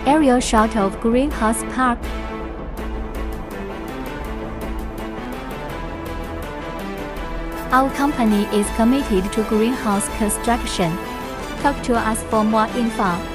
Aerial shot of Greenhouse Park. Our company is committed to greenhouse construction. Talk to us for more info.